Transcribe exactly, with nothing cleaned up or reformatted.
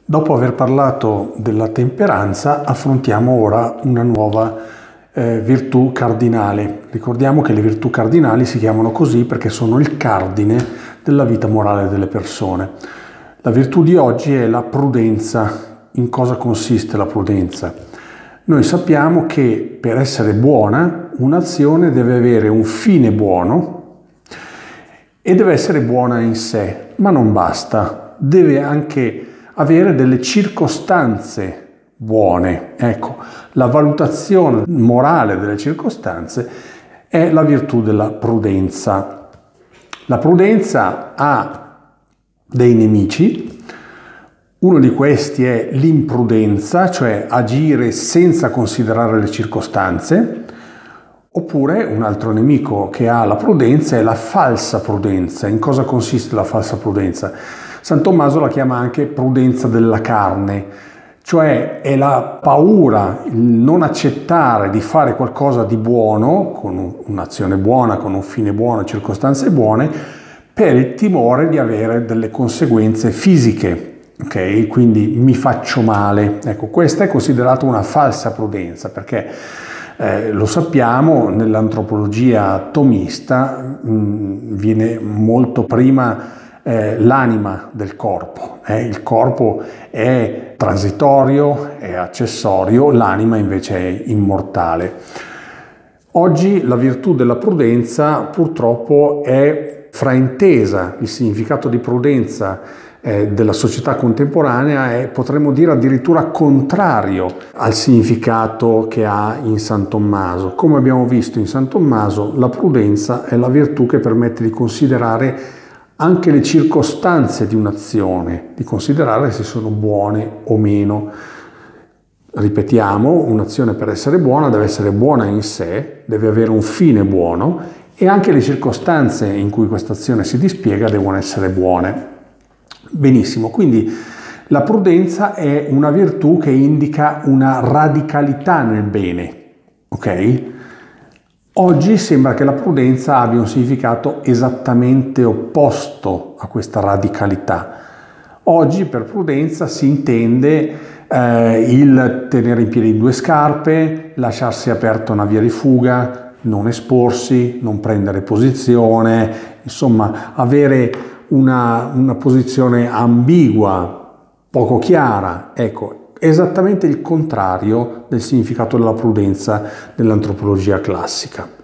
Dopo aver parlato della temperanza, affrontiamo ora una nuova eh, virtù cardinale. Ricordiamo che le virtù cardinali si chiamano così perché sono il cardine della vita morale delle persone. La virtù di oggi è la prudenza. In cosa consiste la prudenza? Noi sappiamo che per essere buona un'azione deve avere un fine buono e deve essere buona in sé, ma non basta, deve anche avere delle circostanze buone. Ecco, la valutazione morale delle circostanze è la virtù della prudenza. La prudenza ha dei nemici. Uno di questi è l'imprudenza, cioè agire senza considerare le circostanze, oppure un altro nemico che ha la prudenza è la falsa prudenza. In cosa consiste la falsa prudenza? San Tommaso la chiama anche prudenza della carne, cioè è la paura, il non accettare di fare qualcosa di buono, con un'azione buona, con un fine buono, circostanze buone, per il timore di avere delle conseguenze fisiche. Ok, quindi mi faccio male. Ecco, questa è considerata una falsa prudenza perché eh, lo sappiamo, nell'antropologia tomista mh, viene molto prima eh, l'anima del corpo. Eh. Il corpo è transitorio, è accessorio, l'anima invece è immortale. Oggi la virtù della prudenza purtroppo è fraintesa. Il significato di prudenza della società contemporanea è, potremmo dire, addirittura contrario al significato che ha in San Tommaso. Come abbiamo visto in San Tommaso, la prudenza è la virtù che permette di considerare anche le circostanze di un'azione, di considerare se sono buone o meno. Ripetiamo, un'azione per essere buona deve essere buona in sé, deve avere un fine buono e anche le circostanze in cui questa azione si dispiega devono essere buone. Benissimo, quindi la prudenza è una virtù che indica una radicalità nel bene, ok? Oggi sembra che la prudenza abbia un significato esattamente opposto a questa radicalità. Oggi per prudenza si intende eh, il tenere in piedi due scarpe, lasciarsi aperta una via di fuga, non esporsi, non prendere posizione, insomma avere Una, una posizione ambigua, poco chiara. Ecco, esattamente il contrario del significato della prudenza nell'antropologia classica.